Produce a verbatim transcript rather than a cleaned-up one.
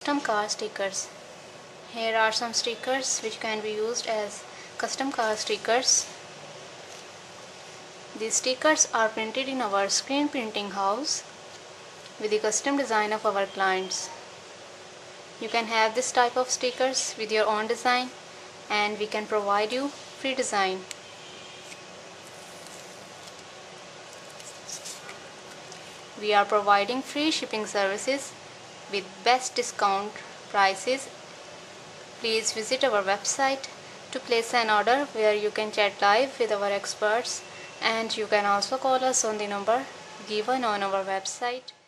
Custom car stickers. Here are some stickers which can be used as custom car stickers. These stickers are printed in our screen printing house with the custom design of our clients. You can have this type of stickers with your own design, and we can provide you free design. We are providing free shipping services with best discount prices. Please visit our website to place an order, where you can chat live with our experts, and you can also call us on the number given on our website.